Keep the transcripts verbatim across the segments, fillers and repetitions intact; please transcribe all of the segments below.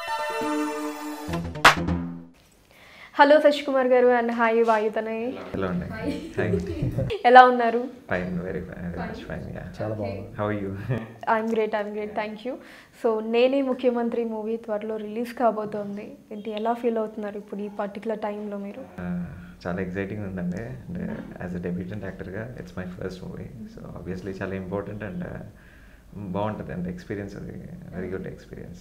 Hello Sashi Kumar garu and hi Vayuthanay. Hello అండి. Hi. ఎలా ఉన్నారు? Fine, very fine, very much fine. Yeah, చాలా బాగుంది. How are you? I'm great, I'm great, thank you. So Nene Mukhyamantri movie త్వరలో release కాబోతోంది. ఏంటి, ఎలా ఫీల్ అవుతున్నారు ఇప్పుడు ఈ పర్టికులర్ టైంలో మీరు? చాలా ఎక్సైటింగ్ ఉందండి. అండ్ యాజ్ అ డెబ్యూటెంట్ యాక్టర్గా it's my first movie. So obviously చాలా ఇంపార్టెంట్ అండ్ బాగుంటుంది అండి ఎక్స్పీరియన్స్. అది very good experience.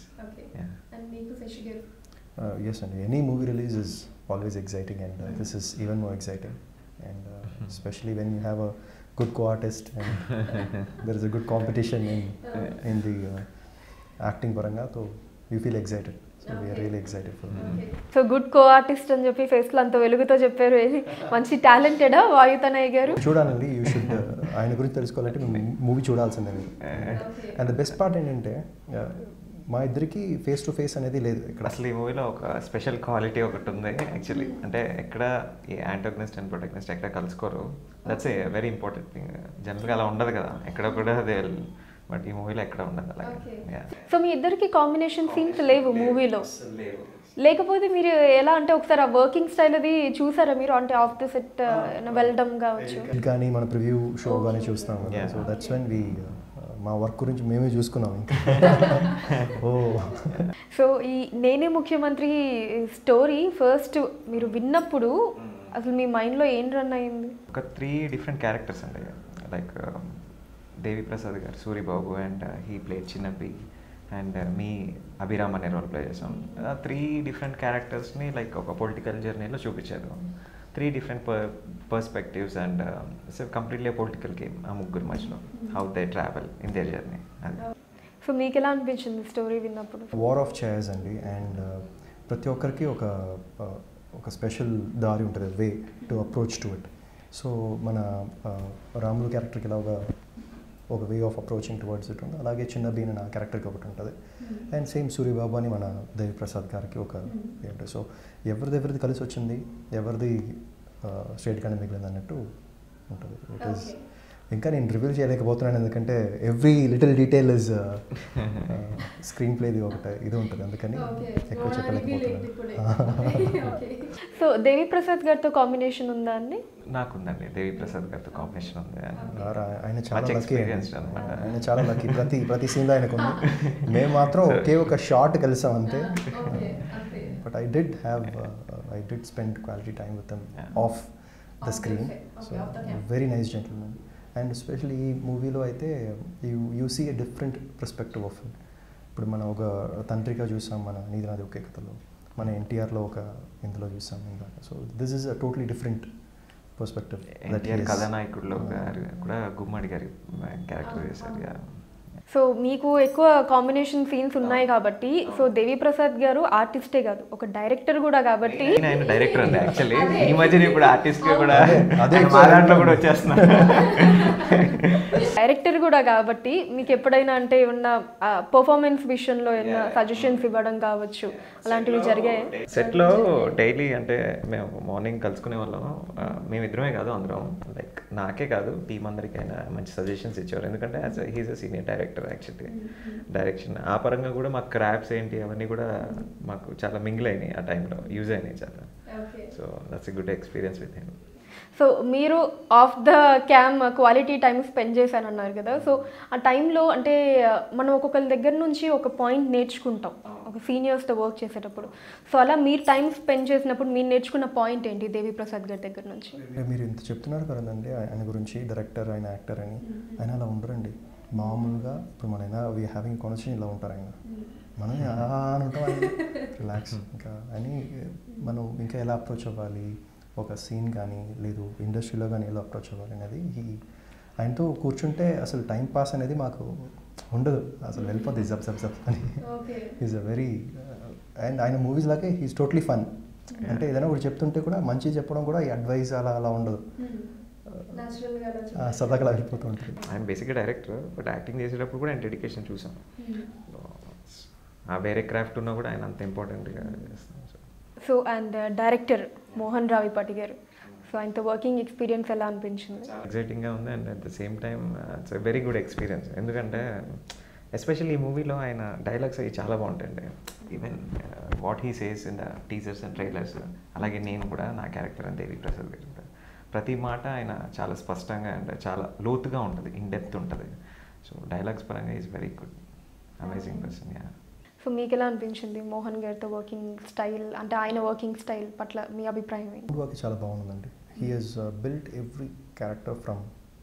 Yes, and any movie release is always exciting, and uh, this is even more exciting, and uh, especially when you have a good co-artist and uh, there is a good competition in in the uh, acting paranga, so you feel excited. So we are really excited for that. So good co artist అని చెప్పి ఫేస్లో అంత వెలుగుతో చెప్పారు. మంచి టాలెంటెడా వాయుతనయ్ గారు? చూడాలండి, you should. ఆయన గురించి తెలుసుకోవాలంటే మూవీ చూడాల్సిందే. అండ్ ద బెస్ట్ పార్ట్ ఏంటంటే మా ఇద్దరికి ఫేస్ టు ఫేస్ అనేది లేదు ఇక్కడ. అసలు ఈ మూవీలో ఒక స్పెషల్ క్వాలిటీ ఒకటి ఉంది యాక్చువల్లీ. అంటే ఎక్కడ ఈ యాంటోగనిస్ట్ అండ్ ప్రొటగనిస్ట్ ఎక్కడ కలుసుకోరు. That's a very important thing. జనరల్గా అలా ఉండదు కదా, ఎక్కడ కూడా అదే. బట్ ఈ మూవీలో ఎక్కడ ఉండదు అలాగే. సో మీ ఇద్దరికి కాంబినేషన్ సీన్స్ లేవు మూవీలో? లేకపోతే మీరు ఎలా అంటే ఒకసారి ఆ వర్కింగ్ స్టైల్ అది చూసారా మీరు? అంటే ఆఫ్ ద సెట్ వెళ్ళడం కావచ్చు కానీ మన ప్రివ్యూ షో కానీ చూస్తాం కదా. సో దట్స్ వెన్ వి మా వర్క్ గురించి మేమే చూసుకున్నాం ఇంకా. ఓ సో ఈ నేనే ముఖ్యమంత్రి స్టోరీ ఫస్ట్ మీరు విన్నప్పుడు అసలు మీ మైండ్లో ఏం రన్ అయింది? ఒక త్రీ డిఫరెంట్ క్యారెక్టర్స్ అండి. Like Devi Prasad garu, Suribabu, and he played Chinnappi, and మీ అభిరామ్ అనే రోల్ ప్లే చేసాం. త్రీ డిఫరెంట్ క్యారెక్టర్స్ని లైక్ ఒక పొలిటికల్ జర్నీలో చూపించారు. Three different per perspectives and it's completely political game ఆ ముగ్గురు మధ్యలో, how they travel in their journey. అది. సో మీకు ఎలా అనిపించింది స్టోరీ విన్నప్పుడు? వార్ ఆఫ్ చైర్స్ అండి. అండ్ ప్రతి ఒక్కరికి ఒక ఒక స్పెషల్ దారి ఉంటుంది, way to approach to it. So మన రాములు క్యారెక్టర్కి ఇలా ఒక ఒక way of approaching towards it ఉంది. అలాగే చిన్న బీన్ నా క్యారెక్టర్కి ఒకటి ఉంటుంది. అండ్ సేమ్ సూర్యబాబు అని మన దేవి ప్రసాద్ గారికి ఒక ఏంటి. సో ఎవరిది ఎవరిది కలిసి వచ్చింది, ఎవరిది స్ట్రేట్ కానీ మిగిలింది అన్నట్టు ఉంటుంది. ఇట్ ఈస్ ఇంకా నేను రివీల్ చేయలేకపోతున్నాను, ఎందుకంటే every little detail is screen ప్లేది ఒకటి ఇది ఉంటుంది, అందుకని ఎక్కువ చెప్పలేకపోతున్నాను. సో దేవి ప్రసాద్ గారితో కాంబినేషన్ ఉందా అండి? నాకుందండి, దేవి ప్రసాద్ గారితో కాంబినేషన్ ఉంది. ఆయన చాలా లక్కీ, ఆయన చాలా లక్కీ. ప్రతి ప్రతి సీన్లో ఆయనకు ఉంది. మేము మాత్రం ఒకే ఒక షార్ట్ కలిసాం అంతే. But I did have I did spend quality time with them off the screen. So very nice gentlemen. And especially ఈ మూవీలో అయితే you you see a different perspective of it. ఇప్పుడు మనం ఒక తంత్రిగా చూసాం మన నీది నాది ఒకే కథలో, మన ఎన్టీఆర్లో ఒక ఇందులో చూసాం ఇందాక. So this is a totally different perspective. NTR కథానాయకుడిలో కూడా గుమ్మడి గారి క్యారెక్టర్ చేశారు. సో మీకు ఎక్కువ కాంబినేషన్ సీన్స్ ఉన్నాయి కాబట్టి, సో దేవి ప్రసాద్ గారు ఆర్టిస్టే కాదు, ఒక డైరెక్టర్ కూడా కాబట్టి. ఆయన డైరెక్టర్ అండి యాక్చువల్లీ. ఈ మధ్య ఇప్పుడు ఆర్టిస్ట్ కూడా అదే దాంట్లో కూడా వచ్చేస్తున్నారు. డైరెక్టర్ కూడా కాబట్టి మీకు ఎప్పుడైనా అంటే ఏమన్నా పర్ఫార్మెన్స్ విషయంలో ఏమన్నా సజెషన్స్ ఇవ్వడం కావచ్చు, అలాంటివి జరిగాయి? సెట్లో డైలీ అంటే మేము మార్నింగ్ కలుసుకునే వాళ్ళం. మేమిద్దరమే కాదు, అందరం లైక్ నాకే కాదు టీం అందరికైనా మంచి సజెషన్స్ ఇచ్చేవారు. ఎందుకంటే as he's a senior director actually. Direction ఆ పరంగా కూడా మాకు క్రాఫ్ట్స్ ఏంటి అవన్నీ కూడా మాకు చాలా మింగిల్ అయినాయి, ఆ టైంలో యూజ్ అయినాయి చాలా. So that's a good experience with him. So మీరు off the cam quality time spend చేశానన్నారు కదా. సో ఆ టైంలో అంటే మనం ఒక్కొక్కరి దగ్గర నుంచి ఒక పాయింట్ నేర్చుకుంటాం ఒక సీనియర్స్తో వర్క్ చేసేటప్పుడు. సో అలా మీరు టైం స్పెండ్ చేసినప్పుడు మీరు నేర్చుకున్న పాయింట్ ఏంటి దేవి ప్రసాద్ గారి దగ్గర నుంచి? మీరు ఇంత చెప్తున్నారు కదండి ఆయన గురించి, డైరెక్టర్, ఆయన యాక్టర్ అని. ఆయన అలా ఉండరండి మామూలుగా. ఇప్పుడు మన వీ హ్యావింగ్ కాన్వర్సేషన్ ఇలా ఉంటారు ఆయన, మనం అని ఉంటాం, ఆయన రిలాక్స్. ఇంకా అని మనం ఇంకా ఎలా అప్రోచ్ అవ్వాలి ఒక సీన్ కానీ, లేదు ఇండస్ట్రీలో కానీ ఎలా అప్రోచ్ అవ్వాలి అనేది ఈ ఆయనతో కూర్చుంటే అసలు టైం పాస్ అనేది మాకు ఉండదు, అసలు వెళ్ళిపోతుంది జబ్ జబ్ జబ్ అని. ఈజ్ అ వెరీ అండ్ ఆయన మూవీస్ లాగే హీస్ టోటలీ ఫన్. అంటే ఏదైనా ఒకటి చెప్తుంటే కూడా మంచి చెప్పడం కూడా ఈ అడ్వైస్ అలా అలా ఉండదు, సదాగా వెళ్ళిపోతూ ఉంటుంది. ఆయన బేసిక్గా డైరెక్టర్, బట్ యాక్టింగ్ చేసేటప్పుడు కూడా ఆయన డెడికేషన్ చూసాం. ఆ వేరే క్రాఫ్ట్ ఉన్నా కూడా ఆయన అంత ఇంపార్టెంట్గా చేస్తాం. So and director Mohan Ravipati garu, so ఆయనతో వర్కింగ్ ఎక్స్పీరియన్స్ ఎలా అనిపించింది? ఎగ్జైటింగ్గా ఉంది and at the same time it's very good experience. ఎందుకంటే ఎస్పెషల్లీ ఈ మూవీలో ఆయన డైలాగ్స్ అవి చాలా బాగుంటాయండి. Even what he says in the teasers and trailers, అలాగే నేను కూడా నా క్యారెక్టర్ అని దేవి ప్రసాద్ గారు ఉంటారు. ప్రతి మాట ఆయన చాలా స్పష్టంగా అండ్ చాలా లోతుగా ఉంటుంది, ఇన్ డెప్త్ ఉంటుంది. సో డైలాగ్స్ పరంగా is very good, amazing person. Yeah. So మీకు ఎలా అనిపించింది మోహన్ గారితో వర్కింగ్ స్టైల్, అంటే ఆయన వర్కింగ్ స్టైల్ పట్ల మీ అభిప్రాయం ఏంటి? వర్క్ చాలా బాగుందండి. He he's built every character from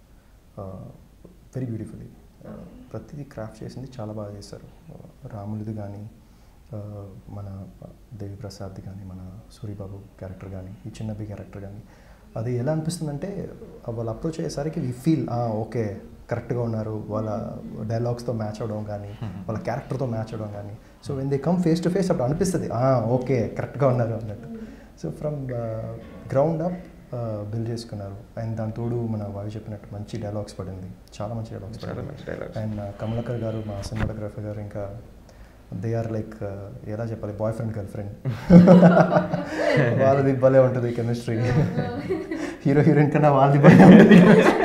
very beautifully. ప్రతిదీ క్రాఫ్ట్ చేసింది చాలా బాగా చేశారు. రాములది కానీ, మన దేవి ప్రసాద్ది కానీ, మన సూరిబాబు క్యారెక్టర్ కానీ, ఈ చిన్నబి క్యారెక్టర్ కానీ, అది ఎలా అనిపిస్తుందంటే వాళ్ళు అప్రోచ్ అయ్యేసరికి వీ ఫీల్ ఓకే కరెక్ట్గా ఉన్నారు, వాళ్ళ డైలాగ్స్తో మ్యాచ్ అవ్వడం కానీ, వాళ్ళ క్యారెక్టర్తో మ్యాచ్ అవ్వడం కానీ. So when they come face to face అప్పుడు అనిపిస్తుంది ఓకే కరెక్ట్గా ఉన్నారు అన్నట్టు. So from ground up build చేసుకున్నారు. అండ్ దాని తోడు మన వాయు చెప్పినట్టు మంచి డైలాగ్స్ పడింది, చాలా మంచి డైలాగ్స్ పడింది. అండ్ కమలాకర్ గారు మా సినిమాటోగ్రఫర్ గారు ఇంకా దే ఆర్ లైక్ ఎలా చెప్పాలి, బాయ్ ఫ్రెండ్ గర్ల్ ఫ్రెండ్. వాళ్ళది భలే ఉంటుంది కెమిస్ట్రీ. హీరో హీరోయిన్ కన్నా వాళ్ళది భలే ఉంటుంది.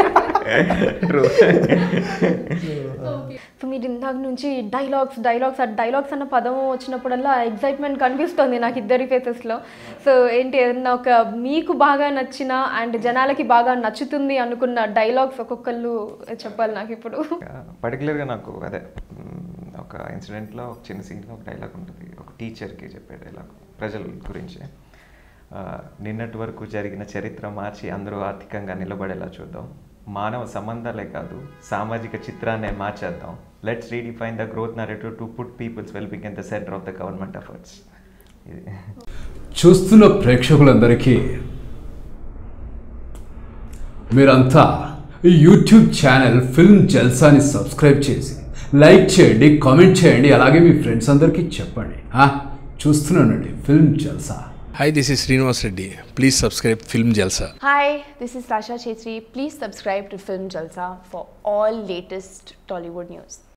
సో మీరు ఇందాక నుంచి డైలాగ్స్ డైలాగ్స్ ఆ డైలాగ్స్ అన్న పదం వచ్చినప్పుడల్లా ఎగ్జైట్మెంట్ కనిపిస్తుంది నాకు ఇద్దరి ఫేసెస్లో. సో ఏంటి ఏదన్నా ఒక మీకు బాగా నచ్చిన అండ్ జనాలకి బాగా నచ్చుతుంది అనుకున్న డైలాగ్స్ ఒక్కొక్కళ్ళు చెప్పాలి నాకు ఇప్పుడు. పర్టికులర్గా నాకు అదే ఒక ఇన్సిడెంట్లో ఒక చిన్న సీన్లో ఒక డైలాగ్ ఉంటుంది, ఒక టీచర్కి చెప్పే డైలాగ్ ప్రజల గురించి. నిన్నటి వరకు జరిగిన చరిత్ర మార్చి అందరూ ఆర్థికంగా నిలబడేలా చూద్దాం, మానవ సంబంధాలే కాదు సామాజిక చిత్రాన్నే మార్చేద్దాం, let's redefine the growth narrative to put people's wellbeing in the center of the government efforts. ఇది చూస్తున్న ప్రేక్షకులందరికీ మీరంతా ఈ యూట్యూబ్ ఛానల్ ఫిల్మ్ జల్సాని సబ్స్క్రైబ్ చేసి లైక్ చేయండి, కామెంట్ చేయండి, అలాగే మీ ఫ్రెండ్స్ అందరికీ చెప్పండి. చూస్తున్నానండి film Jalsa. Hi, this is Srinivas Reddy. Please subscribe Film Jalsa. Hi, this is Rasha Chetri. Please subscribe to Film Jalsa for all latest Tollywood news.